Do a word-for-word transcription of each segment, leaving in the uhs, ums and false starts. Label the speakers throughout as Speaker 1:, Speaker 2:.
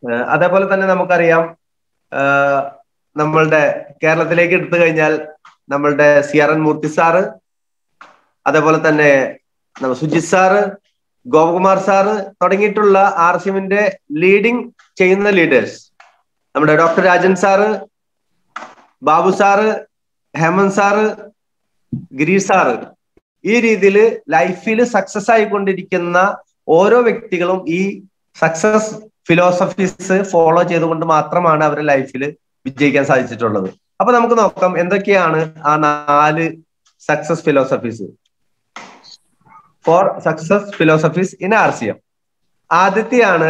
Speaker 1: അതേപോലെ തന്നെ നമുക്കറിയാം നമ്മളുടെ കേരളത്തിലേക്ക് എടുത്തു കഴിഞ്ഞാൽ നമ്മളുടെ C R N Murthy sir, അതേപോലെ തന്നെ സുജിത് സാറ്, ഗോപകുമാർ സാറ് തുടങ്ങിയിട്ടുള്ള ആർ സി എമ്മിന്റെ ലീഡിങ് ചെയ്യുന്ന ലീഡേഴ്സ്, നമ്മുടെ doctor Rajan sir, Babu sir, Hemanth sir, Girish sir, ഈ രീതിയിൽ ലൈഫിൽ സക്സസ് ആയിക്കൊണ്ടിരിക്കുന്ന ഓരോ വ്യക്തികളും ഈ സക്സസ് ഫിലോസഫീസ് ഫോളോ ചെയ്തുകൊണ്ട് മാത്രമാണ് അവരുടെ ലൈഫിൽ വിജയിക്കാൻ സാധിച്ചിട്ടുള്ളത്. അപ്പൊ നമുക്ക് നോക്കാം എന്തൊക്കെയാണ് ആ നാല് success philosophies four success philosophies in R C M. ആദ്യത്തെയാണ്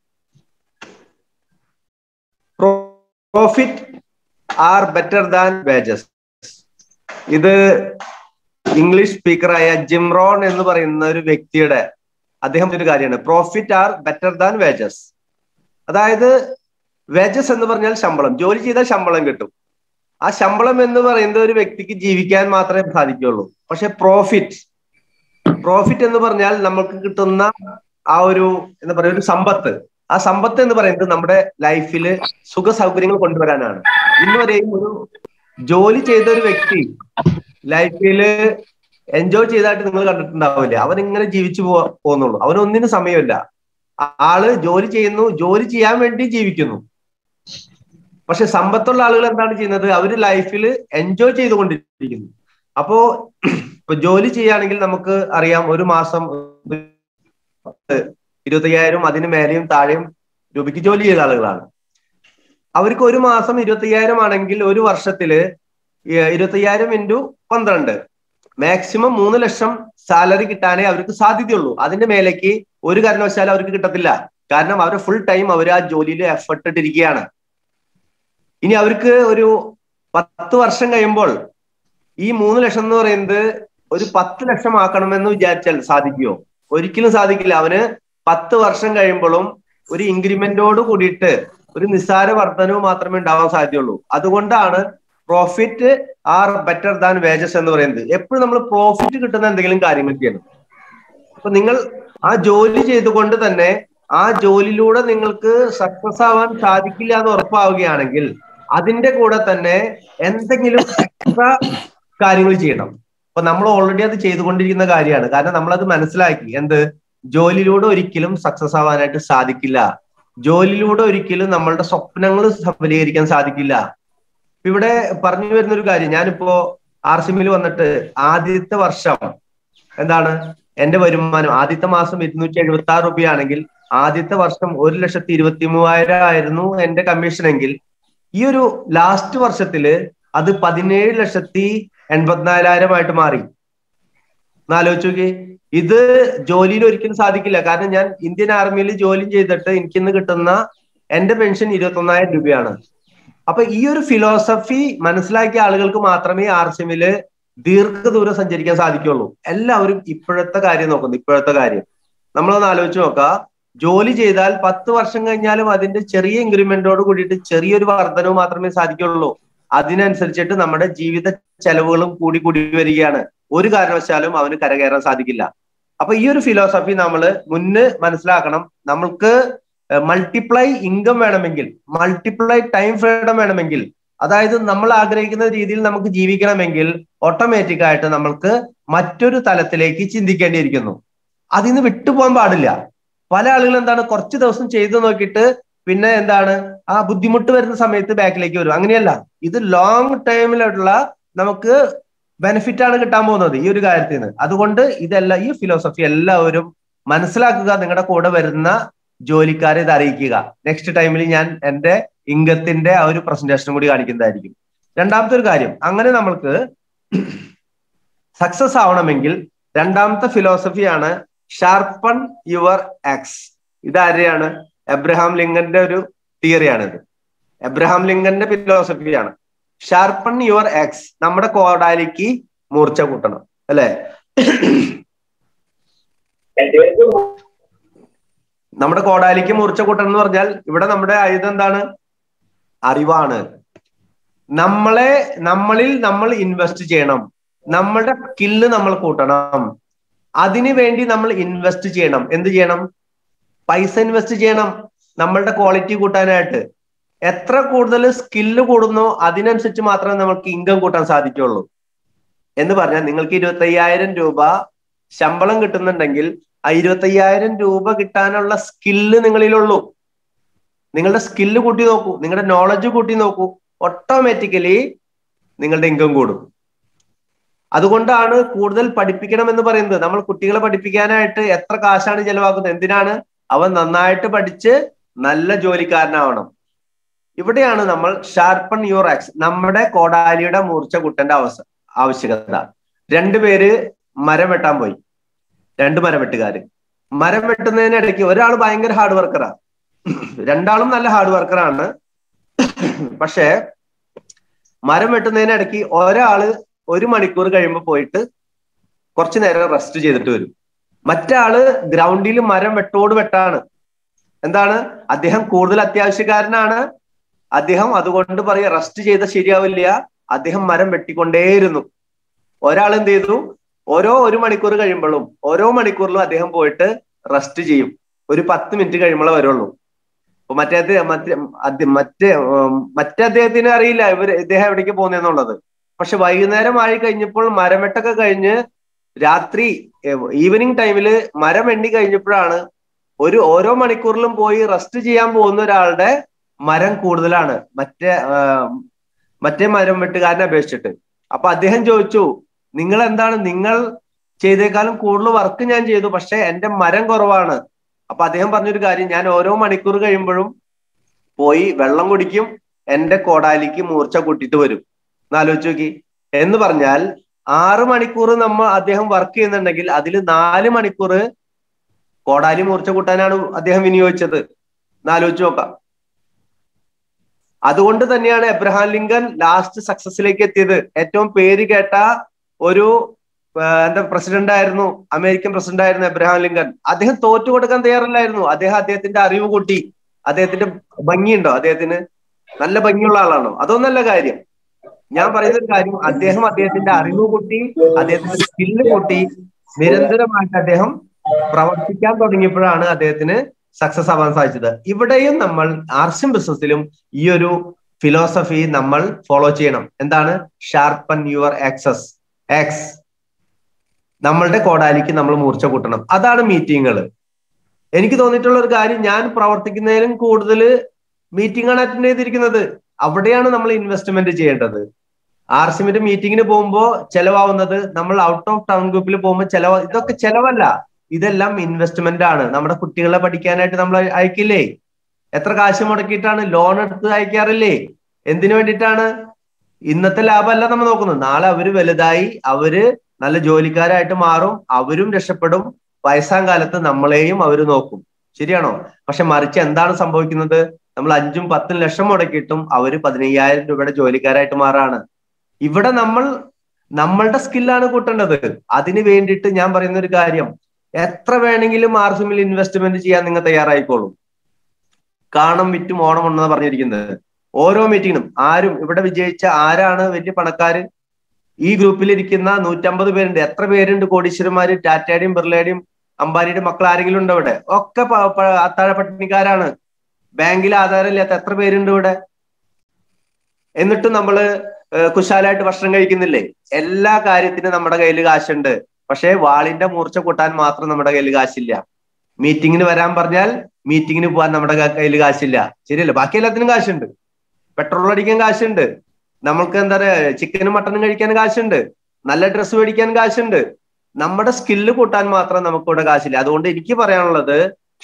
Speaker 1: profit are better than wages. ഇത് ഇംഗ്ലീഷ് സ്പീക്കറായ ജിം റോൺ എന്ന് പറയുന്ന ഒരു വ്യക്തിയുടെ അദ്ദേഹം ഒരു കാര്യമാണ്, profit are better than wages. അതായത് വേജസ് എന്ന് പറഞ്ഞാൽ ശമ്പളം, ജോലി ചെയ്താൽ ശമ്പളം കിട്ടും. ആ ശമ്പളം എന്ന് പറയുന്നത് ഒരു വ്യക്തിക്ക് ജീവിക്കാൻ മാത്രമേ സാധിക്കുള്ളൂ. പക്ഷെ പ്രോഫിറ്റ് പ്രോഫിറ്റ് എന്ന് പറഞ്ഞാൽ നമുക്ക് കിട്ടുന്ന ആ ഒരു എന്താ പറയുക ഒരു സമ്പത്ത്, ആ സമ്പത്ത് എന്ന് പറയുന്നത് നമ്മുടെ ലൈഫിൽ സുഖ സൗകര്യങ്ങൾ കൊണ്ടുവരാനാണ്. ഇന്നുവരെയും ഒരു ജോലി ചെയ്ത ഒരു വ്യക്തി ലൈഫില് എൻജോയ് ചെയ്തായിട്ട് നിങ്ങൾ കണ്ടിട്ടുണ്ടാവില്ല. അവൻ ഇങ്ങനെ ജീവിച്ചു പോ പോകുന്നുള്ളൂ അവനൊന്നിനും സമയമില്ല. ആള് ജോലി ചെയ്യുന്നു, ജോലി ചെയ്യാൻ വേണ്ടി ജീവിക്കുന്നു. പക്ഷെ സമ്പത്തുള്ള ആളുകൾ എന്താണ് ചെയ്യുന്നത്? അവര് ലൈഫിൽ എൻജോയ് ചെയ്തുകൊണ്ടിരിക്കുന്നു. അപ്പോ ഇപ്പൊ ജോലി ചെയ്യുകയാണെങ്കിൽ നമുക്ക് അറിയാം, ഒരു മാസം ഇരുപത്തയ്യായിരം അതിന് മേലെയും താഴെയും രൂപയ്ക്ക് ജോലി ചെയ്ത ആളുകളാണ്. അവർക്ക് ഒരു മാസം ഇരുപത്തയ്യായിരം ആണെങ്കിൽ ഒരു വർഷത്തില് ഇരുപത്തയ്യായിരം ഇൻറ്റു പന്ത്രണ്ട് മാക്സിമം മൂന്ന് ലക്ഷം സാലറി കിട്ടാനേ അവർക്ക് സാധ്യതയുള്ളൂ. അതിന്റെ മേലേക്ക് ഒരു കാരണവശാലും അവർക്ക് കിട്ടത്തില്ല. കാരണം അവരുടെ ഫുൾ ടൈം അവർ ആ ജോലിയിൽ എഫർട്ട് ഇട്ടിരിക്കുകയാണ്. ഇനി അവർക്ക് ഒരു പത്ത് വർഷം കഴിയുമ്പോൾ ഈ മൂന്ന് ലക്ഷം എന്ന് പറയുന്നത് ഒരു പത്ത് ലക്ഷം ആക്കണമെന്ന് വിചാരിച്ചാൽ സാധിക്കുമോ? ഒരിക്കലും സാധിക്കില്ല. അവന് പത്ത് വർഷം കഴിയുമ്പോഴും ഒരു ഇൻക്രിമെന്റോട് കൂടിയിട്ട് ഒരു നിസ്സാര വർധനവ് മാത്രമേ ഉണ്ടാവാൻ സാധ്യതയുള്ളൂ. അതുകൊണ്ടാണ് profit are better than wages എന്ന് പറയുന്നത്. എപ്പോഴും നമ്മൾ പ്രോഫിറ്റ് കിട്ടുന്ന എന്തെങ്കിലും കാര്യങ്ങൾ ചെയ്യണം. അപ്പൊ നിങ്ങൾ ആ ജോലി ചെയ്തുകൊണ്ട് തന്നെ ആ ജോലിയിലൂടെ നിങ്ങൾക്ക് സക്സസ് ആവാൻ സാധിക്കില്ല എന്ന് ഉറപ്പാവുകയാണെങ്കിൽ അതിന്റെ കൂടെ തന്നെ എന്തെങ്കിലും എക്സ്ട്രാ കാര്യങ്ങൾ ചെയ്യണം. അപ്പൊ നമ്മൾ ഓൾറെഡി അത് ചെയ്തുകൊണ്ടിരിക്കുന്ന കാര്യമാണ്. കാരണം നമ്മളത് മനസ്സിലാക്കി, എന്ത് ജോലിയിലൂടെ ഒരിക്കലും സക്സസ് ആവാനായിട്ട് സാധിക്കില്ല. ജോലിയിലൂടെ ഒരിക്കലും നമ്മളുടെ സ്വപ്നങ്ങൾ സഫലീകരിക്കാൻ സാധിക്കില്ല. ഇവിടെ പറഞ്ഞു വരുന്ന ഒരു കാര്യം, ഞാനിപ്പോ ആർ സി എമ്മിൽ വന്നിട്ട് ആദ്യത്തെ വർഷം എന്താണ് എന്റെ വരുമാനം, ആദ്യത്തെ മാസം ഇരുന്നൂറ്റി എഴുപത്തി ആറ് രൂപയാണെങ്കിൽ ആദ്യത്തെ വർഷം ഒരു ലക്ഷത്തി ഇരുപത്തി മൂവായിരം ആയിരുന്നു എന്റെ കമ്മീഷൻ എങ്കിൽ ഈ ഒരു ലാസ്റ്റ് വർഷത്തില് അത് പതിനേഴ് ലക്ഷത്തി എൺപത്തിനാലായിരമായിട്ട് മാറി. എന്നാലോചിച്ച് നോക്കി. ഇത് ജോലിയിൽ ഒരിക്കലും സാധിക്കില്ല. കാരണം ഞാൻ ഇന്ത്യൻ ആർമിയിൽ ജോലി ചെയ്തിട്ട് എനിക്കിന്ന് കിട്ടുന്ന എന്റെ പെൻഷൻ ഇരുപത്തി ഒന്നായിരം രൂപയാണ്. അപ്പൊ ഈ ഒരു ഫിലോസഫി മനസ്സിലാക്കിയ ആളുകൾക്ക് മാത്രമേ ആർ സി എമ്മില് ദീർഘദൂരം സഞ്ചരിക്കാൻ സാധിക്കുള്ളൂ. എല്ലാവരും ഇപ്പോഴത്തെ കാര്യം നോക്കുന്നു. ഇപ്പോഴത്തെ കാര്യം നമ്മളൊന്ന് ആലോചിച്ച് നോക്കാം. ജോലി ചെയ്താൽ പത്ത് വർഷം കഴിഞ്ഞാലും അതിന്റെ ചെറിയ ഇൻക്രിമെന്റോട് കൂടിയിട്ട് ചെറിയൊരു വർധനവ് മാത്രമേ സാധിക്കുള്ളൂ. അതിനനുസരിച്ചിട്ട് നമ്മുടെ ജീവിത ചെലവുകളും കൂടി കൂടി വരികയാണ്. ഒരു കാരണവശാലും അവന് കരകയറാൻ സാധിക്കില്ല. അപ്പൊ ഈ ഒരു ഫിലോസഫി നമ്മൾ മുന്ന് മനസ്സിലാക്കണം. നമ്മൾക്ക് മൾട്ടിപ്ലൈ ഇൻകം വേണമെങ്കിൽ, മൾട്ടിപ്ലൈ ടൈം ഫ്രീഡം വേണമെങ്കിൽ, അതായത് നമ്മൾ ആഗ്രഹിക്കുന്ന രീതിയിൽ നമുക്ക് ജീവിക്കണമെങ്കിൽ ഓട്ടോമാറ്റിക് ആയിട്ട് നമ്മൾക്ക് മറ്റൊരു തലത്തിലേക്ക് ചിന്തിക്കേണ്ടിയിരിക്കുന്നു. അതിന്ന് വിട്ടുപോകാൻ പാടില്ല. പല ആളുകൾ എന്താണ് കുറച്ച് ദിവസം ചെയ്തു നോക്കിയിട്ട് പിന്നെ എന്താണ് ആ ബുദ്ധിമുട്ട് വരുന്ന സമയത്ത് ബാക്കിലേക്ക് വരും. അങ്ങനെയല്ല, ഇത് ലോങ് ടൈമിലുള്ള നമുക്ക് ബെനിഫിറ്റ് ആണ് കിട്ടാൻ പോകുന്നത് ഈ ഒരു കാര്യത്തിൽ നിന്ന്. അതുകൊണ്ട് ഇതെല്ലാം ഈ ഫിലോസഫി എല്ലാവരും മനസ്സിലാക്കുക. നിങ്ങളുടെ കൂടെ വരുന്ന ജോലിക്കാരെ ഇത് അറിയിക്കുക. നെക്സ്റ്റ് ടൈമിൽ ഞാൻ എൻ്റെ ഇംഗത്തിന്റെ ആ ഒരു പ്രസന്റേഷനും കൂടി കാണിക്കുന്നതായിരിക്കും. രണ്ടാമത്തെ ഒരു കാര്യം, അങ്ങനെ നമ്മൾക്ക് സക്സസ് ആവണമെങ്കിൽ രണ്ടാമത്തെ ഫിലോസഫിയാണ് ഷാർപ്പൺ യുവർ ആക്സ്. ഇതാരെയാണ്? എബ്രഹാം ലിങ്കന്റെ ഒരു തിയറിയാണിത്. എബ്രഹാം ലിങ്കന്റെ ഫിലോസഫിയാണ് ഷാർപ്പൺ യുവർ ആക്സ്. നമ്മുടെ കോടാലിക്ക് മൂർച്ച കൂട്ടണം, അല്ലെ? നമ്മുടെ കോടാലിക്ക് മൂർച്ച കൂട്ടണം എന്ന് പറഞ്ഞാൽ ഇവിടെ നമ്മുടെ ആയുധം എന്താണ്? അറിവാണ്. നമ്മളെ നമ്മളിൽ നമ്മൾ ഇൻവെസ്റ്റ് ചെയ്യണം. നമ്മളുടെ സ്കില്ല് നമ്മൾ കൂട്ടണം. അതിനു വേണ്ടി നമ്മൾ ഇൻവെസ്റ്റ് ചെയ്യണം. എന്ത് ചെയ്യണം? പൈസ ഇൻവെസ്റ്റ് ചെയ്യണം. നമ്മളുടെ ക്വാളിറ്റി കൂട്ടാനായിട്ട്. എത്ര കൂടുതൽ സ്കില്ല് കൂടുന്നോ അതിനനുസരിച്ച് മാത്രമേ നമുക്ക് ഇൻകം കൂട്ടാൻ സാധിക്കുള്ളൂ. എന്ന് പറഞ്ഞാൽ നിങ്ങൾക്ക് ഇരുപത്തി അയ്യായിരം രൂപ ശമ്പളം കിട്ടുന്നുണ്ടെങ്കിൽ ആ ഇരുപത്തി അയ്യായിരം രൂപ കിട്ടാനുള്ള സ്കില്ല് നിങ്ങളിലുള്ളൂ. നിങ്ങളുടെ സ്കില്ല് കൂട്ടി നോക്കൂ, നിങ്ങളുടെ നോളജ് കൂട്ടി നോക്കൂ, ഓട്ടോമാറ്റിക്കലി നിങ്ങളുടെ ഇൻകം കൂടും. അതുകൊണ്ടാണ് കൂടുതൽ പഠിപ്പിക്കണം എന്ന് പറയുന്നത്. നമ്മൾ കുട്ടികളെ പഠിപ്പിക്കാനായിട്ട് എത്ര കാശാണ് ചെലവാക്കുന്നത്? എന്തിനാണ്? അവൻ നന്നായിട്ട് പഠിച്ച് നല്ല ജോലിക്കാരനാവണം. ഇവിടെയാണ് നമ്മൾ ഷാർപ്പൺ യുവർ ആക്സ്, നമ്മുടെ കോടാലിയുടെ മൂർച്ച കൂട്ടേണ്ട അവസ്ഥ ആവശ്യകത. രണ്ടുപേര് മരം വെട്ടാൻ പോയി, രണ്ട് മരം വെട്ടുകാര്. മരം വെട്ടുന്നതിനിടയ്ക്ക് ഒരാൾ ഭയങ്കര ഹാർഡ് വർക്കറാണ്, രണ്ടാളും നല്ല ഹാർഡ് വർക്കറാണ്. പക്ഷെ മരം വെട്ടുന്നതിനിടയ്ക്ക് ഒരാള് ഒരു മണിക്കൂർ കഴിയുമ്പോൾ പോയിട്ട് കുറച്ചു നേരം റെസ്റ്റ് ചെയ്തിട്ട് വരും. മറ്റാള് ഗ്രൗണ്ടിൽ മരം വെട്ടോട് വെട്ടാണ്. എന്താണ്? അദ്ദേഹം കൂടുതൽ അത്യാവശ്യക്കാരനാണ്. അദ്ദേഹം അതുകൊണ്ട് പറയാ റെസ്റ്റ് ചെയ്ത ശരിയാവില്ല, അദ്ദേഹം മരം വെട്ടിക്കൊണ്ടേയിരുന്നു. ഒരാൾ എന്ത് ചെയ്തു? ഓരോ ഒരു മണിക്കൂർ കഴിയുമ്പോഴും ഓരോ മണിക്കൂറിലും അദ്ദേഹം പോയിട്ട് റെസ്റ്റ് ചെയ്യും. ഒരു പത്ത് മിനിറ്റ് കഴിയുമ്പോഴേ വരുള്ളൂ. അപ്പൊ മറ്റേ മറ്റേ മറ്റേ മറ്റേ അദ്ദേഹത്തിന് അറിയില്ല ഇവർ ഇദ്ദേഹം എവിടേക്ക് പോകുന്നെന്നുള്ളത്. പക്ഷെ വൈകുന്നേരം ആയി കഴിഞ്ഞപ്പോൾ മരമെട്ടൊക്കെ കഴിഞ്ഞ് രാത്രി ഈവനിങ് ടൈമില് മരം എണ്ണി കഴിഞ്ഞപ്പോഴാണ് ഒരു ഓരോ മണിക്കൂറിലും പോയി റെസ്റ്റ് ചെയ്യാൻ പോകുന്ന ഒരാളുടെ മരം കൂടുതലാണ് മറ്റേ മറ്റേ മരം വെട്ടുകാരനെ അപേക്ഷിച്ചിട്ട്. അപ്പൊ അദ്ദേഹം ചോദിച്ചു, നിങ്ങൾ എന്താണ്, നിങ്ങൾ ചെയ്തേക്കാളും കൂടുതൽ വർക്ക് ഞാൻ ചെയ്തു, പക്ഷെ എന്റെ മരം കുറവാണ്. അപ്പൊ അദ്ദേഹം പറഞ്ഞൊരു കാര്യം, ഞാൻ ഓരോ മണിക്കൂർ കഴിയുമ്പോഴും പോയി വെള്ളം കുടിക്കും, എന്റെ കോടാലിക്ക് മൂർച്ച കൂട്ടിയിട്ട് വരും. എന്നാലോചിച്ച് നോക്കി. എന്ന് പറഞ്ഞാൽ ആറ് മണിക്കൂർ നമ്മൾ അദ്ദേഹം വർക്ക് ചെയ്യുന്നുണ്ടെങ്കിൽ അതിൽ നാല് മണിക്കൂർ കോടാലി മൂർച്ച കൂട്ടാനാണ് അദ്ദേഹം വിനിയോഗിച്ചത്. എന്നാലോചിച്ച് നോക്കാം. അതുകൊണ്ട് തന്നെയാണ് എബ്രഹാം ലിങ്കൻ ലാസ്റ്റ് സക്സസിലേക്ക് എത്തിയത്. ഏറ്റവും പേര് കേട്ട ഒരു എന്താ പ്രസിഡന്റ് ആയിരുന്നു, അമേരിക്കൻ പ്രസിഡന്റ് ആയിരുന്നു എബ്രഹാം ലിങ്കൻ. അദ്ദേഹം തോറ്റു കൊടുക്കാൻ തയ്യാറല്ലായിരുന്നു. അദ്ദേഹം അദ്ദേഹത്തിന്റെ അറിവ് കൂട്ടി. അദ്ദേഹത്തിന്റെ ഭംഗിയുണ്ടോ? അദ്ദേഹത്തിന് നല്ല ഭംഗിയുള്ള ആളാണോ? അതൊന്നല്ല കാര്യം. ഞാൻ പറയുന്ന ഒരു കാര്യം, അദ്ദേഹം അദ്ദേഹത്തിന്റെ അറിവ് കൂട്ടി, അദ്ദേഹത്തിന്റെ സ്കില്ല് കൂട്ടി, നിരന്തരമായിട്ട് അദ്ദേഹം പ്രവർത്തിക്കാൻ തുടങ്ങിയപ്പോഴാണ് അദ്ദേഹത്തിന് സക്സസ് ആവാൻ സാധിച്ചത്. ഇവിടെയും നമ്മൾ ആർട്സും ബിസിനസ്സിലും ഈ ഒരു ഫിലോസഫി നമ്മൾ ഫോളോ ചെയ്യണം. എന്താണ്? Sharpen your axes axe. നമ്മളുടെ കോടാലിക്ക് നമ്മൾ മൂർച്ച കൂട്ടണം. അതാണ് മീറ്റിങ്ങുകൾ. എനിക്ക് തോന്നിയിട്ടുള്ള ഒരു കാര്യം, ഞാൻ പ്രവർത്തിക്കുന്നതിലും കൂടുതൽ മീറ്റിംഗ് ആണ് അറ്റൻഡ് ചെയ്തിരിക്കുന്നത്. അവിടെയാണ് നമ്മൾ ഇൻവെസ്റ്റ്മെന്റ് ചെയ്യേണ്ടത്. ആർ സിമിന്റെ മീറ്റിങ്ങിന് പോകുമ്പോൾ ചെലവാവുന്നത്, നമ്മൾ ഔട്ട് ഓഫ് ടൗൺ ഗ്രൂപ്പിൽ പോകുമ്പോൾ ചെലവ്, ഇതൊക്കെ ചെലവല്ല, ഇതെല്ലാം ഇൻവെസ്റ്റ്മെന്റ് ആണ്. നമ്മുടെ കുട്ടികളെ പഠിക്കാനായിട്ട് നമ്മൾ അയക്കില്ലേ? എത്ര കാശ് മുടക്കിയിട്ടാണ് ലോൺ എടുത്ത് അയക്കാറില്ലേ? എന്തിനു വേണ്ടിയിട്ടാണ്? ഇന്നത്തെ ലാഭമല്ല നമ്മൾ നോക്കുന്നത്. നാളെ അവര് വലുതായി അവര് നല്ല ജോലിക്കാരായിട്ട് മാറും, അവരും രക്ഷപ്പെടും. വയസ്സാം കാലത്ത് നമ്മളെയും അവര് നോക്കും. ശരിയാണോ? പക്ഷെ മറിച്ച് എന്താണ് സംഭവിക്കുന്നത്? നമ്മൾ അഞ്ചും പത്തും ലക്ഷം മുടക്കിയിട്ടും അവര് പതിനയ്യായിരം രൂപയുടെ ജോലിക്കാരായിട്ട് മാറാണ്. ഇവിടെ നമ്മൾ നമ്മളുടെ സ്കില്ലാണ് കൂട്ടേണ്ടത്. അതിന് വേണ്ടിയിട്ട് ഞാൻ പറയുന്ന ഒരു കാര്യം, എത്ര വേണമെങ്കിലും ആർസിമിൽ ഇൻവെസ്റ്റ്മെന്റ് ചെയ്യാൻ നിങ്ങൾ തയ്യാറായിക്കോളും. കാണം വിറ്റും ഓണം ഉണ്ടെന്ന് പറഞ്ഞിരിക്കുന്നത്. ഓരോ മീറ്റിങ്ങിനും ആരും ഇവിടെ വിജയിച്ച ആരാണ് വലിയ പണക്കാര്? ഈ ഗ്രൂപ്പിൽ ഇരിക്കുന്ന നൂറ്റമ്പത് പേരുണ്ട്. എത്ര പേരുണ്ട് കോടീശ്വരന്മാര്? ടാറ്റയുടെയും ബിർളയുടെയും അംബാനിയുടെ മക്കൾ ആരെങ്കിലും ഉണ്ടോ ഇവിടെ? ഒക്കെ അത്താഴ പട്ടിണിക്കാരാണ്. ബാങ്കിൽ ആധാരമില്ലാത്ത എത്ര പേരുണ്ട് ഇവിടെ? എന്നിട്ടും നമ്മള് കുശാലായിട്ട് ഭക്ഷണം കഴിക്കുന്നില്ലേ? എല്ലാ കാര്യത്തിനും നമ്മുടെ കയ്യിൽ കാശുണ്ട്. പക്ഷെ വാളിന്റെ മൂർച്ച കൂട്ടാൻ മാത്രം നമ്മുടെ കയ്യിൽ കാശില്ല. മീറ്റിങ്ങിന് വരാൻ പറഞ്ഞാൽ മീറ്റിങ്ങിന് പോകാൻ നമ്മുടെ കയ്യിൽ കാശില്ല. ശരിയല്ലേ? ബാക്കി എല്ലാത്തിനും കാശുണ്ട്. പെട്രോൾ അടിക്കാൻ കാശുണ്ട്, നമ്മൾക്ക് എന്താ പറയാ ചിക്കനും മട്ടനും കഴിക്കാൻ കാശുണ്ട്, നല്ല ഡ്രസ്സ് മേടിക്കാൻ കാശുണ്ട്. നമ്മുടെ സ്കില്ല് കൂട്ടാൻ മാത്രം നമുക്കിവിടെ കാശില്ല. അതുകൊണ്ട് എനിക്ക് പറയാനുള്ളത്,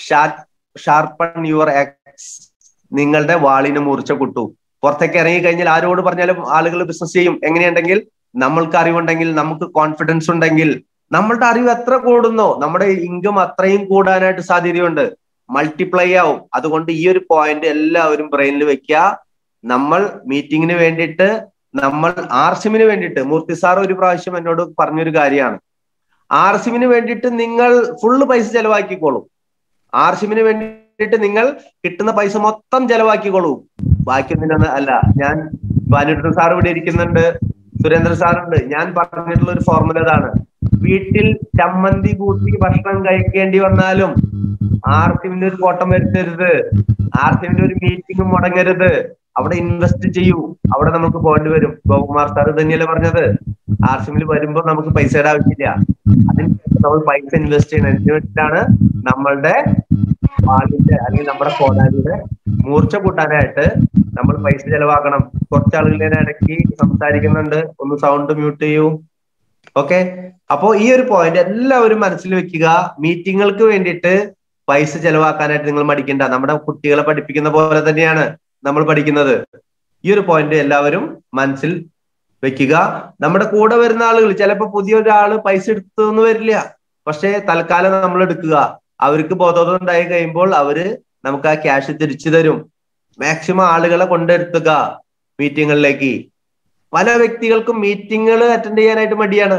Speaker 1: ഷാർപ്പൺ യുവർ ആക്സ്. നിങ്ങളുടെ വാളിന് മൂർച്ച കൂട്ടൂ. പുറത്തേക്ക് ഇറങ്ങി കഴിഞ്ഞാൽ ആരോട് പറഞ്ഞാലും ആളുകൾ ബിസിനസ് ചെയ്യും. എങ്ങനെയുണ്ടെങ്കിൽ നമ്മൾക്ക് അറിവുണ്ടെങ്കിൽ, നമുക്ക് കോൺഫിഡൻസ് ഉണ്ടെങ്കിൽ, നമ്മളുടെ അറിവ് എത്ര കൂടുന്നോ നമ്മുടെ ഇൻകം അത്രയും കൂടാനായിട്ട് സാധ്യതയുണ്ട്. മൾട്ടിപ്ലൈ ആവും. അതുകൊണ്ട് ഈ ഒരു പോയിന്റ് എല്ലാവരും ബ്രെയിനിൽ വെക്കുക. നമ്മൾ മീറ്റിങ്ങിന് വേണ്ടിയിട്ട്, നമ്മൾ ആർസിമിന് വേണ്ടിയിട്ട്, മൂർത്തി സാർ ഒരു പ്രാവശ്യം എന്നോട് പറഞ്ഞൊരു കാര്യമാണ്, ആർസിമിന് വേണ്ടിയിട്ട് നിങ്ങൾ ഫുള്ള് പൈസ ചെലവാക്കിക്കോളൂ. ആർസിമിന് വേണ്ടിയിട്ട് നിങ്ങൾ കിട്ടുന്ന പൈസ മൊത്തം ചെലവാക്കിക്കോളൂ, ബാക്കിയൊന്നിനാണ് അല്ല. ഞാൻ വാനുട്ടൻ സാർ ഇവിടെ ഇരിക്കുന്നുണ്ട്, സുരേന്ദ്രൻ സാറുണ്ട്. ഞാൻ പറഞ്ഞിട്ടുള്ള ഒരു ഫോർമുല ഇതാണ്: വീട്ടിൽ ചമ്മന്തി കൂട്ടി ഭക്ഷണം കഴിക്കേണ്ടി വന്നാലും ആർ സി എമ്മിന്റെ ഒരു കോട്ടം വരുത്തരുത്, ആർ സി എമ്മിന്റെ ഒരു മീറ്റിംഗ് മുടങ്ങരുത്. അവിടെ ഇൻവെസ്റ്റ് ചെയ്യൂ, അവിടെ നമുക്ക് പോകേണ്ടി വരും. ഗോകുമാർ സാർ തന്നെയല്ലേ പറഞ്ഞത്, ആർ സി എമ്മിൽ വരുമ്പോൾ നമുക്ക് പൈസയുടെ ആവശ്യമില്ല, അതിന് നമ്മൾ പൈസ ഇൻവെസ്റ്റ് ചെയ്യണം. എന്തിനു വേണ്ടിയിട്ടാണ്? നമ്മളുടെ വാളിന്റെ അല്ലെങ്കിൽ നമ്മുടെ കോടാലിയുടെ മൂർച്ച കൂട്ടാനായിട്ട് നമ്മൾ പൈസ ചെലവാക്കണം. കുറച്ചാളുകൾ ഇടയ്ക്ക് സംസാരിക്കുന്നുണ്ട്, ഒന്ന് സൗണ്ട് മ്യൂട്ട് ചെയ്യൂ. ഓക്കെ, അപ്പോ ഈ ഒരു പോയിന്റ് എല്ലാവരും മനസ്സിൽ വെക്കുക. മീറ്റിങ്ങൾക്ക് വേണ്ടിയിട്ട് പൈസ ചെലവാക്കാനായിട്ട് നിങ്ങൾ മടിക്കണ്ട. നമ്മുടെ കുട്ടികളെ പഠിപ്പിക്കുന്ന പോലെ തന്നെയാണ് നമ്മൾ പഠിക്കുന്നത്. ഈ ഒരു പോയിന്റ് എല്ലാവരും മനസ്സിൽ വെക്കുക. നമ്മുടെ കൂടെ വരുന്ന ആളുകൾ ചിലപ്പോൾ പുതിയൊരാള് പൈസ എടുത്തൊന്നും വരില്ല, പക്ഷേ തൽക്കാലം നമ്മൾ എടുക്കുക. അവർക്ക് ബോധോദയം ഉണ്ടായി കഴിയുമ്പോൾ അവര് നമുക്ക് ആ ക്യാഷ് തിരിച്ചു തരും. മാക്സിമം ആളുകളെ കൊണ്ടെടുത്തുക മീറ്റിങ്ങുകളിലേക്ക്. പല വ്യക്തികൾക്കും മീറ്റിങ്ങുകൾ അറ്റൻഡ് ചെയ്യാനായിട്ട് മടിയാണ്.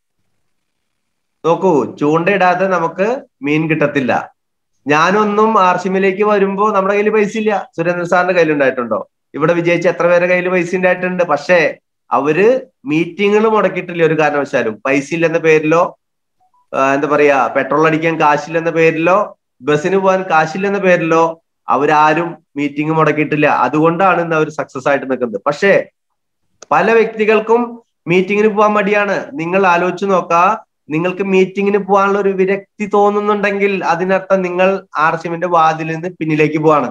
Speaker 1: നോക്കൂ, ചൂണ്ടയിടാതെ നമുക്ക് മീൻ കിട്ടത്തില്ല. ഞാനൊന്നും ആർസിമിലേക്ക് വരുമ്പോ നമ്മുടെ കയ്യിൽ പൈസ ഇല്ല. സുരേന്ദ്രൻ സാറിന്റെ കയ്യിൽ ഉണ്ടായിട്ടുണ്ടോ? ഇവിടെ വിജയിച്ച എത്ര പേരുടെ കയ്യിൽ പൈസ ഉണ്ടായിട്ടുണ്ട്? പക്ഷേ അവര് മീറ്റിങ്ങുകൾ മുടക്കിയിട്ടില്ല ഒരു കാരണവശാലും. പൈസ ഇല്ലെന്ന പേരിലോ, എന്താ പറയാ, പെട്രോൾ അടിക്കാൻ കാശില്ലെന്ന പേരിലോ, ബസ്സിന് പോകാൻ കാശില്ലെന്ന പേരിലോ അവരാരും മീറ്റിംഗ് മുടക്കിയിട്ടില്ല. അതുകൊണ്ടാണ് ഇന്ന് അവർ സക്സസ് ആയിട്ട് നിൽക്കുന്നത്. പക്ഷേ പല വ്യക്തികൾക്കും മീറ്റിങ്ങിന് പോകാൻ മടിയാണ്. നിങ്ങൾ ആലോചിച്ച് നോക്കാ, നിങ്ങൾക്ക് മീറ്റിങ്ങിന് പോകാനുള്ള ഒരു വിരക്തി തോന്നുന്നുണ്ടെങ്കിൽ അതിനർത്ഥം നിങ്ങൾ ആർ സി എമ്മിന്റെ വാതിലിൽ നിന്ന് പിന്നിലേക്ക് പോവാണ്.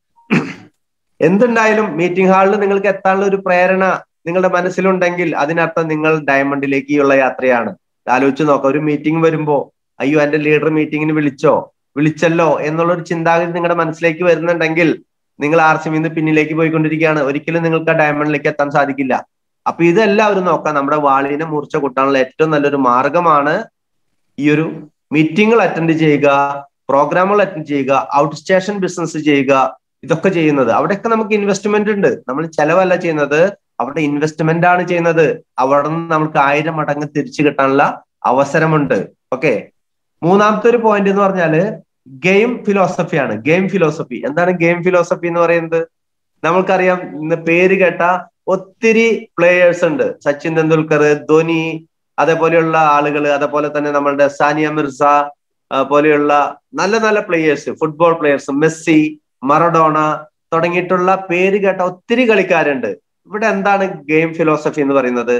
Speaker 1: എന്തുണ്ടായാലും മീറ്റിംഗ് ഹാളിൽ നിങ്ങൾക്ക് എത്താനുള്ള ഒരു പ്രേരണ നിങ്ങളുടെ മനസ്സിലുണ്ടെങ്കിൽ അതിനർത്ഥം നിങ്ങൾ ഡയമണ്ടിലേക്കുള്ള യാത്രയാണ്. ആലോചിച്ച് നോക്കാം, ഒരു മീറ്റിംഗ് വരുമ്പോ അയ്യോ എന്റെ ലീഡർ മീറ്റിങ്ങിന് വിളിച്ചോ വിളിച്ചല്ലോ എന്നുള്ളൊരു ചിന്താഗതി നിങ്ങളുടെ മനസ്സിലേക്ക് വരുന്നുണ്ടെങ്കിൽ നിങ്ങൾ ആർ സി എമ്മിൽ നിന്ന് പിന്നിലേക്ക് പോയിക്കൊണ്ടിരിക്കുകയാണ്. ഒരിക്കലും നിങ്ങൾക്ക് ആ ഡയമണ്ടിലേക്ക് എത്താൻ സാധിക്കില്ല. അപ്പൊ ഇതെല്ലാവരും നോക്കാം, നമ്മുടെ വാളിനെ മൂർച്ച കൂട്ടാനുള്ള ഏറ്റവും നല്ലൊരു മാർഗമാണ് ഈ ഒരു മീറ്റിങ്ങുകൾ അറ്റൻഡ് ചെയ്യുക, പ്രോഗ്രാമുകൾ അറ്റൻഡ് ചെയ്യുക, ഔട്ട് സ്റ്റേഷൻ ബിസിനസ് ചെയ്യുക. ഇതൊക്കെ ചെയ്യുന്നത് അവിടെയൊക്കെ നമുക്ക് ഇൻവെസ്റ്റ്മെന്റ് ഉണ്ട്. നമ്മൾ ചെലവല്ല ചെയ്യുന്നത്, അവിടെ ഇൻവെസ്റ്റ്മെന്റ് ആണ് ചെയ്യുന്നത്. അവിടെ നിന്ന് നമുക്ക് ആയിരം മടങ്ങ് തിരിച്ചു കിട്ടാനുള്ള അവസരമുണ്ട്. ഓക്കെ, മൂന്നാമത്തെ ഒരു പോയിന്റ് എന്ന് പറഞ്ഞാല് ഗെയിം ഫിലോസഫിയാണ്. ഗെയിം ഫിലോസഫി എന്താണ്? ഗെയിം ഫിലോസഫി എന്ന് പറയുന്നത് നമ്മൾക്കറിയാം. ഇന്ന് പേര് കേട്ട ഒത്തിരി പ്ലേയേഴ്സ് ഉണ്ട്. സച്ചിൻ തെണ്ടുൽക്കർ, ധോനി, അതേപോലെയുള്ള ആളുകൾ, അതേപോലെ തന്നെ നമ്മളുടെ സാനിയ മിർസ പോലെയുള്ള നല്ല നല്ല players, football players, Messi, Maradona തുടങ്ങിയിട്ടുള്ള പേര് കേട്ട ഒത്തിരി കളിക്കാരുണ്ട്. ഇവിടെ എന്താണ് ഗെയിം ഫിലോസഫി എന്ന് പറയുന്നത്?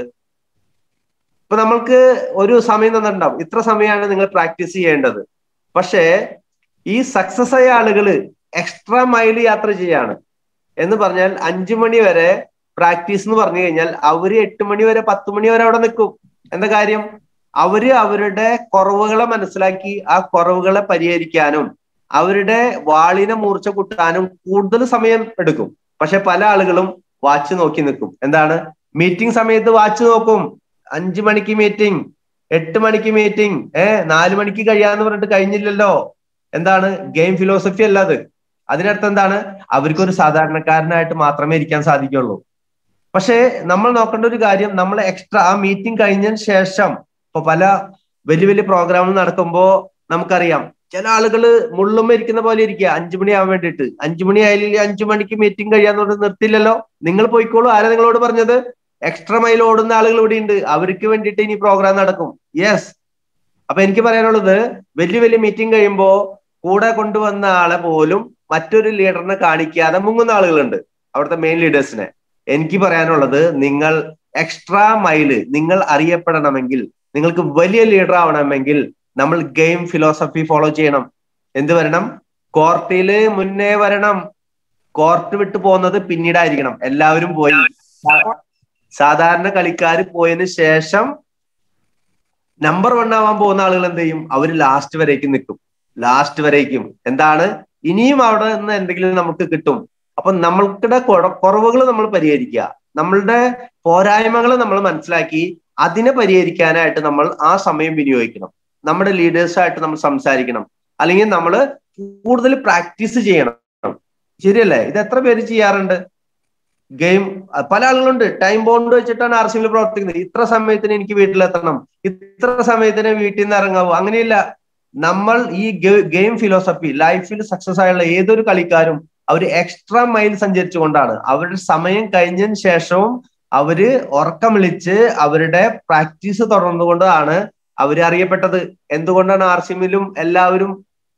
Speaker 1: ഇപ്പൊ നമ്മൾക്ക് ഒരു സമയം തന്നിട്ടുണ്ടാവും, ഇത്ര സമയമാണ് നിങ്ങൾ പ്രാക്ടീസ് ചെയ്യേണ്ടത്. പക്ഷേ ഈ സക്സസ് ആയ ആളുകൾ എക്സ്ട്രാ മൈൽ യാത്ര ചെയ്യാണ്. എന്ന് പറഞ്ഞാൽ അഞ്ചു മണി വരെ പ്രാക്ടീസ് എന്ന് പറഞ്ഞു കഴിഞ്ഞാൽ അവര് എട്ട് മണി വരെ പത്ത് മണി വരെ അവിടെ നിൽക്കും. എന്താ കാര്യം? അവര് അവരുടെ കുറവുകളെ മനസ്സിലാക്കി ആ കുറവുകളെ പരിഹരിക്കാനും അവരുടെ വാളിനെ മൂർച്ച കൂട്ടാനും കൂടുതൽ സമയം എടുക്കും. പക്ഷെ പല ആളുകളും വാച്ച് നോക്കി നിൽക്കും. എന്താണ്? മീറ്റിംഗ് സമയത്ത് വാച്ച് നോക്കും. അഞ്ചു മണിക്ക് മീറ്റിംഗ്, എട്ട് മണിക്ക് മീറ്റിംഗ്, ഏഹ് നാലു മണിക്ക് കഴിയാന്ന് പറഞ്ഞിട്ട് കഴിഞ്ഞില്ലല്ലോ. എന്താണ്? ഗെയിം ഫിലോസഫി അല്ല അത്. അതിനർത്ഥം എന്താണ്? അവർക്കൊരു സാധാരണക്കാരനായിട്ട് മാത്രമേ ഇരിക്കാൻ സാധിക്കുള്ളൂ. പക്ഷേ നമ്മൾ നോക്കേണ്ട ഒരു കാര്യം, നമ്മൾ എക്സ്ട്രാ ആ മീറ്റിംഗ് കഴിഞ്ഞതിന് ശേഷം ഇപ്പൊ പല വലിയ വലിയ പ്രോഗ്രാമുകൾ നടക്കുമ്പോ നമുക്കറിയാം ചില ആളുകൾ മുള്ളുമ്മ ഇരിക്കുന്ന പോലെ ഇരിക്കുക അഞ്ചു മണിയാവാൻ വേണ്ടിയിട്ട്. അഞ്ചു മണി ആയില്ലെങ്കിൽ അഞ്ചു മണിക്ക് മീറ്റിംഗ് കഴിയാന്ന് പറഞ്ഞ് നിർത്തില്ലല്ലോ. നിങ്ങൾ പോയിക്കോളൂ. ആരാ നിങ്ങളോട് പറഞ്ഞത്? എക്സ്ട്രാ മൈൽ ഓടുന്ന ആളുകൾ ഇവിടെ ഉണ്ട്, അവർക്ക് വേണ്ടിയിട്ട് ഇനി പ്രോഗ്രാം നടക്കും. യെസ്. അപ്പൊ എനിക്ക് പറയാനുള്ളത്, വലിയ വലിയ മീറ്റിംഗ് കഴിയുമ്പോ കൂടെ കൊണ്ടുവന്ന ആളെ പോലും മറ്റൊരു ലീഡറിനെ കാണിക്കാതെ മുങ്ങുന്ന ആളുകളുണ്ട്, അവിടുത്തെ മെയിൻ ലീഡേഴ്സിനെ. എനിക്ക് പറയാനുള്ളത്, നിങ്ങൾ എക്സ്ട്രാ മൈല് നിങ്ങൾ അറിയപ്പെടണമെങ്കിൽ, നിങ്ങൾക്ക് വലിയ ലീഡർ ആവണമെങ്കിൽ നമ്മൾ ഗെയിം ഫിലോസഫി ഫോളോ ചെയ്യണം. എന്ത് വരണം? കോർട്ടില് മുന്നേ വരണം. കോർട്ട് വിട്ടു പോകുന്നത് പിന്നീടായിരിക്കണം. എല്ലാവരും പോയി, സാധാരണ കളിക്കാർ പോയതിനു ശേഷം നമ്പർ വൺ ആവാൻ പോകുന്ന ആളുകൾ എന്ത് ചെയ്യും? അവര് ലാസ്റ്റ് വരേക്കും നിൽക്കും. ലാസ്റ്റ് വരേക്കും എന്താണ്? ഇനിയും അവിടെ നിന്ന് എന്തെങ്കിലും നമുക്ക് കിട്ടും. അപ്പൊ നമ്മൾക്കിടെ കുറവുകൾ നമ്മൾ പരിഹരിക്കുക, നമ്മളുടെ പോരായ്മകൾ നമ്മൾ മനസ്സിലാക്കി അതിനെ പരിഹരിക്കാനായിട്ട് നമ്മൾ ആ സമയം വിനിയോഗിക്കണം. നമ്മുടെ ലീഡേഴ്സായിട്ട് നമ്മൾ സംസാരിക്കണം, അല്ലെങ്കിൽ നമ്മൾ കൂടുതൽ പ്രാക്ടീസ് ചെയ്യണം. ശരിയല്ലേ? ഇത് എത്ര പേര് ചെയ്യാറുണ്ട്? ഗെയിം പല ആളുകളുണ്ട്, ടൈം ബോണ്ട് വെച്ചിട്ടാണ് ആർ സി എമ്മിൽ പ്രവർത്തിക്കുന്നത്. ഇത്ര സമയത്തിന് എനിക്ക് വീട്ടിലെത്തണം, ഇത്ര സമയത്തിന് വീട്ടിൽ നിന്ന് ഇറങ്ങാവൂ. അങ്ങനെയില്ല. നമ്മൾ ഈ ഗെയിം ഫിലോസഫി ലൈഫിൽ സക്സസ് ആയുള്ള ഏതൊരു കളിക്കാരും അവർ എക്സ്ട്രാ മൈൽ സഞ്ചരിച്ചുകൊണ്ടാണ്. അവരുടെ സമയം കഴിഞ്ഞതിന് ശേഷവും അവര് ഉറക്കം വിളിച്ച് അവരുടെ പ്രാക്ടീസ് തുടർന്നുകൊണ്ടാണ് അവര് അറിയപ്പെട്ടത്. എന്തുകൊണ്ടാണ് ആർ സി എമ്മിലും എല്ലാവരും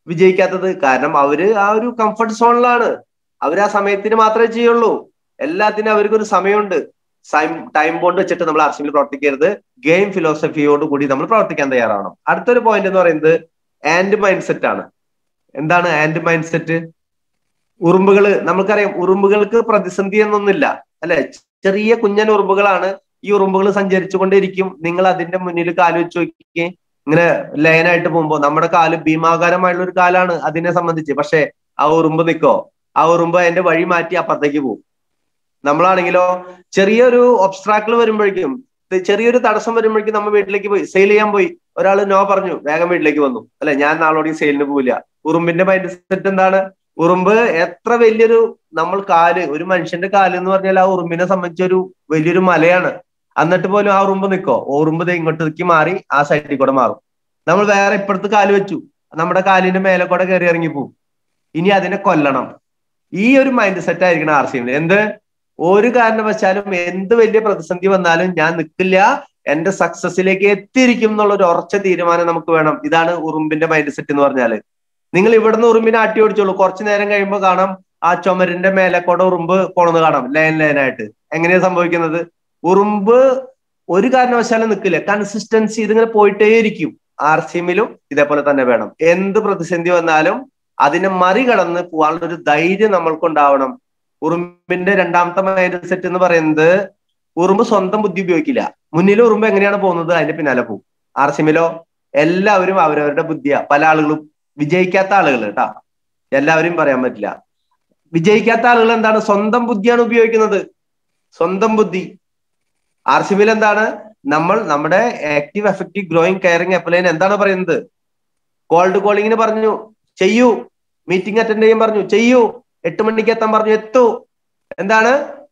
Speaker 1: വിജയിക്കാത്തത്? കാരണം അവര് ആ ഒരു കംഫർട്ട് സോണിലാണ്. അവർ ആ സമയത്തിന് മാത്രമേ ചെയ്യുള്ളൂ. എല്ലാത്തിനും അവർക്കൊരു സമയമുണ്ട്. ടൈം ബോണ്ട് വെച്ചിട്ട് നമ്മൾ ആർ സി എമ്മിൽ പ്രവർത്തിക്കരുത്. ഗെയിം ഫിലോസഫിയോട് കൂടി നമ്മൾ പ്രവർത്തിക്കാൻ തയ്യാറാവണം. അടുത്തൊരു പോയിന്റ് എന്ന് പറയുന്നത് ആൻഡ് മൈൻഡ് സെറ്റ് ആണ്. എന്താണ് ആൻഡ് മൈൻഡ് സെറ്റ്? ഉറുമ്പുകള്, നമുക്കറിയാം ഉറുമ്പുകൾക്ക് പ്രതിസന്ധി എന്നൊന്നുമില്ല അല്ലെ. ചെറിയ കുഞ്ഞൻ ഉറുമ്പുകളാണ്. ഈ ഉറുമ്പുകൾ സഞ്ചരിച്ചു കൊണ്ടേയിരിക്കും. നിങ്ങൾ അതിന്റെ മുന്നിൽ കാല് വെച്ച് നോക്കിയേ, ഇങ്ങനെ ലയനായിട്ട് പോകുമ്പോൾ നമ്മുടെ കാല് ഭീമാകാരമായിട്ടുള്ള ഒരു കാലാണ് അതിനെ സംബന്ധിച്ച്. പക്ഷെ ആ ഉറുമ്പ് നിൽക്കോ? ആ ഉറുമ്പ് അതിന്റെ വഴി മാറ്റി അപ്പുറത്തേക്ക് പോകും. നമ്മളാണെങ്കിലോ ചെറിയൊരു ഒബ്സ്ട്രാക്കിൾ വരുമ്പോഴേക്കും, ചെറിയൊരു തടസ്സം വരുമ്പോഴേക്കും നമ്മൾ വീട്ടിലേക്ക് പോയി സെയിൽ ചെയ്യാൻ പോയി, ഒരാൾ നോ പറഞ്ഞു, വേഗം വീട്ടിലേക്ക് വന്നു അല്ലെ, ഞാൻ നാളോടെ സെയിലിന് പോവില്ല. ഉറുമ്പിന്റെ മൈൻഡ് സെറ്റ് എന്താണ്? ഉറുമ്പ് എത്ര വലിയൊരു, നമ്മൾ കാല്, ഒരു മനുഷ്യന്റെ കാല് എന്ന് പറഞ്ഞാൽ ആ ഉറുമ്പിനെ സംബന്ധിച്ച ഒരു വലിയൊരു മലയാണ്. എന്നിട്ട് പോലും ആ ഉറുമ്പ് നിൽക്കോ? ഉറുമ്പ് ഇങ്ങോട്ടേക്ക് മാറി ആ സൈഡിൽ കൂടെ മാറും. നമ്മൾ വേറെ ഇപ്പുറത്ത് കാല് വെച്ചു, നമ്മുടെ കാലിന്റെ മേലെ കൂടെ കയറി ഇറങ്ങി പോകും. ഇനി അതിനെ കൊല്ലണം. ഈ ഒരു മൈൻഡ് സെറ്റ് ആയിരിക്കണം ആർ സി എമ്മിൽ. എന്ത്, ഒരു കാരണവശാലും എന്ത് വലിയ പ്രതിസന്ധി വന്നാലും ഞാൻ നിൽക്കില്ല, എന്റെ സക്സസിലേക്ക് എത്തിയിരിക്കും എന്നുള്ള ഒരു ഉറച്ച തീരുമാനം നമുക്ക് വേണം. ഇതാണ് ഉറുമ്പിന്റെ മൈൻഡ് സെറ്റ് എന്ന് പറഞ്ഞാല്. നിങ്ങൾ ഇവിടുന്ന് ഉറുമ്പിനെ ആട്ടി ഓടിച്ചോളൂ, കുറച്ചു നേരം കഴിയുമ്പോൾ കാണാം ആ ചുമരിന്റെ മേലെ കൂടെ ഉറുമ്പ് പോണെന്ന് കാണാം, ലൈൻ ലൈനായിട്ട്. എങ്ങനെയാ സംഭവിക്കുന്നത്? ഉറുമ്പ് ഒരു കാരണവശാലും നിൽക്കില്ല, കൺസിസ്റ്റൻസി ഇതിങ്ങനെ പോയിട്ടേയിരിക്കും. ആർ സി എമ്മിലും ഇതേപോലെ തന്നെ വേണം. എന്ത് പ്രതിസന്ധി വന്നാലും അതിനെ മറികടന്ന് പോകാനുള്ള ഒരു ധൈര്യം നമ്മൾക്കുണ്ടാവണം. ഉറുമ്പിന്റെ രണ്ടാമത്തെ മൈൻഡ് സെറ്റ് എന്ന് പറയുന്നത്, ഉറുമ്പ് സ്വന്തം ബുദ്ധി ഉപയോഗിക്കില്ല. മുന്നിൽ ഉറുമ്പ് എങ്ങനെയാണ് പോകുന്നത് അതിന്റെ പിന്നാലെ പോകും. ആർ സി എമ്മിലോ എല്ലാവരും അവരവരുടെ ബുദ്ധിയാ. പല ആളുകളും, വിജയിക്കാത്ത ആളുകൾ കേട്ടാ, എല്ലാവരും പറയാൻ പറ്റില്ല. വിജയിക്കാത്ത ആളുകൾ എന്താണ്? സ്വന്തം ബുദ്ധിയാണ് ഉപയോഗിക്കുന്നത്, സ്വന്തം ബുദ്ധി. ആർ സി എമ്മിൽ എന്താണ്? നമ്മൾ നമ്മുടെ active effective growing caring upline എന്താണ് പറയുന്നത്? കോൾഡ് കോളിങ്ങിന് പറഞ്ഞു ചെയ്യൂ, മീറ്റിംഗ് അറ്റൻഡ് ചെയ്യാൻ പറഞ്ഞു ചെയ്യൂ, എട്ട് മണിക്ക് എത്താൻ പറഞ്ഞു എത്തൂ. എന്താണ്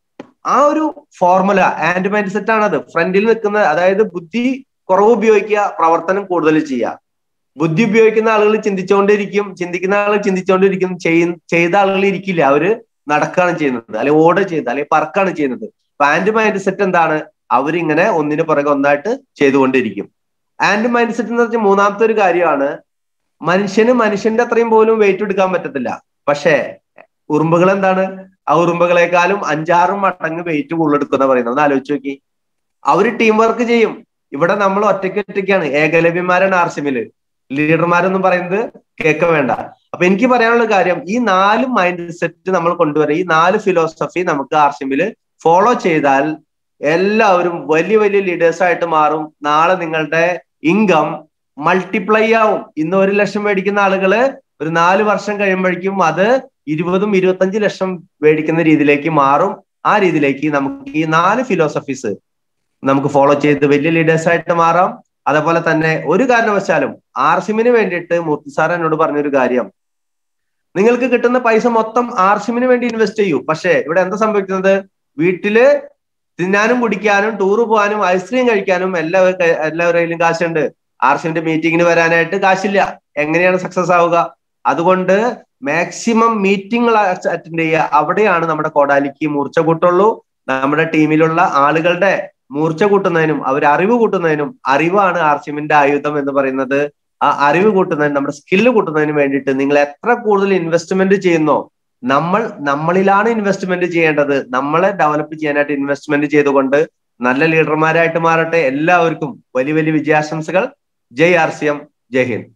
Speaker 1: ആ ഒരു ഫോർമുല? ആൻഡ് മൈൻഡ് സെറ്റ് ആണത്. ഫ്രണ്ടിൽ നിൽക്കുന്ന, അതായത് ബുദ്ധി കുറവ് ഉപയോഗിക്കുക, പ്രവർത്തനം കൂടുതൽ ചെയ്യുക. ബുദ്ധി ഉപയോഗിക്കുന്ന ആളുകൾ ചിന്തിച്ചുകൊണ്ടിരിക്കും, ചിന്തിക്കുന്ന ആളുകൾ ചിന്തിച്ചുകൊണ്ടിരിക്കും, ചെയ്ത ആളുകൾ ഇരിക്കില്ല, അവര് നടക്കുകയാണ് ചെയ്യുന്നത്, അല്ലെങ്കിൽ ഓർഡർ ചെയ്യുന്നത്, അല്ലെങ്കിൽ പറക്കാണ് ചെയ്യുന്നത്. അപ്പൊ ആൻഡ് മൈൻഡ് സെറ്റ് എന്താണ്? അവരിങ്ങനെ ഒന്നിന് പുറകെ ഒന്നായിട്ട് ചെയ്തുകൊണ്ടിരിക്കും. ആൻഡ് മൈൻഡ് സെറ്റ് എന്ന് വെച്ചാൽ മൂന്നാമത്തെ ഒരു കാര്യമാണ്, മനുഷ്യന് മനുഷ്യന്റെ അത്രയും പോലും വെയിറ്റ് എടുക്കാൻ പറ്റത്തില്ല. പക്ഷേ ഉറുമ്പുകൾ എന്താണ്? ആ ഉറുമ്പുകളെക്കാളും അഞ്ചാറും മടങ്ങ് വെയിറ്റ് കൂടുതലെടുക്കുന്ന പറയുന്നത്. ഒന്ന് ആലോചിച്ച് നോക്കി. അവര് ടീം വർക്ക് ചെയ്യും. ഇവിടെ നമ്മൾ ഒറ്റയ്ക്ക് ഒറ്റയ്ക്കാണ്, ഏകലവ്യന്മാരാണ് ആർ സി എമ്മില്. ലീഡർമാരൊന്നും പറയുന്നത് കേൾക്ക വേണ്ട. അപ്പൊ എനിക്ക് പറയാനുള്ള കാര്യം, ഈ നാല് മൈൻഡ് സെറ്റ് നമ്മൾ കൊണ്ടുവരാം. ഈ നാല് ഫിലോസഫി നമുക്ക് ആർ സി എമ്മില് ഫോളോ ചെയ്താൽ എല്ലാവരും വലിയ വലിയ ലീഡേഴ്സ് ആയിട്ട് മാറും. നാളെ നിങ്ങളുടെ ഇൻകം മൾട്ടിപ്ലൈ ആവും. ഇന്ന് ഒരു ലക്ഷം മേടിക്കുന്ന ആളുകള് ഒരു നാല് വർഷം കഴിയുമ്പോഴേക്കും അത് ഇരുപതും ഇരുപത്തഞ്ച് ലക്ഷം മേടിക്കുന്ന രീതിയിലേക്ക് മാറും. ആ രീതിയിലേക്ക് നമുക്ക് ഈ നാല് ഫിലോസഫീസ് നമുക്ക് ഫോളോ ചെയ്ത് വലിയ ലീഡേഴ്സ് ആയിട്ട് മാറാം. അതേപോലെ തന്നെ ഒരു കാരണവശാലും ആർ സി എമ്മിന് വേണ്ടിയിട്ട് മൂർത്തി സാർ എന്നോട് പറഞ്ഞൊരു കാര്യം, നിങ്ങൾക്ക് കിട്ടുന്ന പൈസ മൊത്തം ആർ സി എമ്മിന് വേണ്ടി ഇൻവെസ്റ്റ് ചെയ്യൂ. പക്ഷേ ഇവിടെ എന്താ സംഭവിക്കുന്നത്? വീട്ടില് തിന്നാനും കുടിക്കാനും ടൂറ് പോകാനും ഐസ്ക്രീം കഴിക്കാനും എല്ലാവരും എല്ലാവരുടെയും കാശുണ്ട്. ആർ സി എമ്മിന്റെ മീറ്റിങ്ങിന് വരാനായിട്ട് കാശില്ല. എങ്ങനെയാണ് സക്സസ് ആവുക? അതുകൊണ്ട് മാക്സിമം മീറ്റിംഗ് അറ്റൻഡ് ചെയ്യുക. അവിടെയാണ് നമ്മുടെ കോടാലിക്ക് മൂർച്ച കൂട്ടുള്ളൂ. നമ്മുടെ ടീമിലുള്ള ആളുകളുടെ മൂർച്ച കൂട്ടുന്നതിനും അവർ അറിവ് കൂട്ടുന്നതിനും, അറിവാണ് ആർ സി എമ്മിന്റെ ആയുധം എന്ന് പറയുന്നത്. ആ അറിവ് കൂട്ടുന്നതിന്, നമ്മുടെ സ്കില്ല് കൂട്ടുന്നതിന് വേണ്ടിയിട്ട് നിങ്ങൾ എത്ര കൂടുതൽ ഇൻവെസ്റ്റ്മെന്റ് ചെയ്യുന്നോ, നമ്മൾ നമ്മളിലാണ് ഇൻവെസ്റ്റ്മെന്റ് ചെയ്യേണ്ടത്. നമ്മളെ ഡെവലപ്പ് ചെയ്യാനായിട്ട് ഇൻവെസ്റ്റ്മെന്റ് ചെയ്തുകൊണ്ട് നല്ല ലീഡർമാരായിട്ട് മാറട്ടെ. എല്ലാവർക്കും വലിയ വലിയ വിജയാശംസകൾ. ജയ് ആർ സി എം, ജയ് ഹിന്ദ്.